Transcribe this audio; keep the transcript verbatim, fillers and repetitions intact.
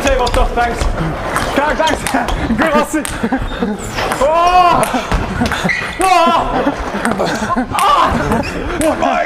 table stuff, thanks. Kijk, thanks. Good, I'll see. Oh! Oh! Oh!